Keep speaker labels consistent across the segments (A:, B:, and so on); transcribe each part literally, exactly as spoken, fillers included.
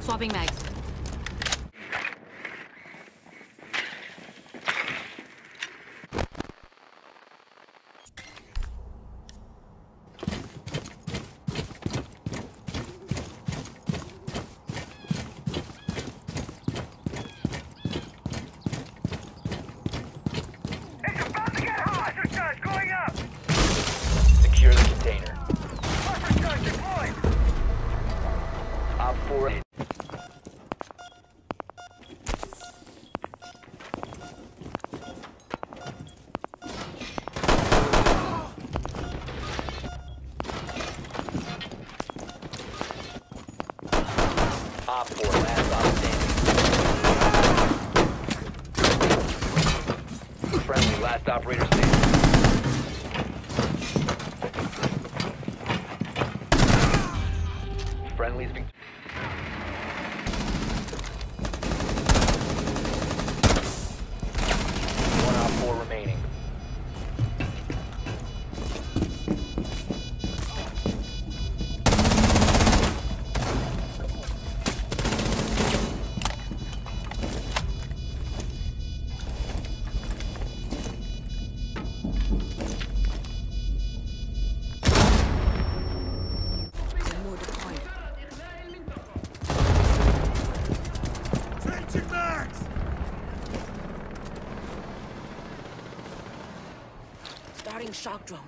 A: Swapping mags.
B: Secure the container. Op four. Op four, last op standing. Friendly, last operator standing. Friendly's been... One op four remaining.
A: Starting shock drone.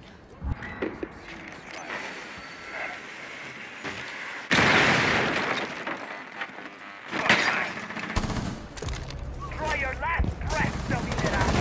C: Try your last breath, Dominera.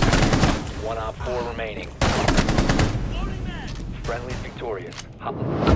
B: One op four remaining. Friendly's victorious. Hop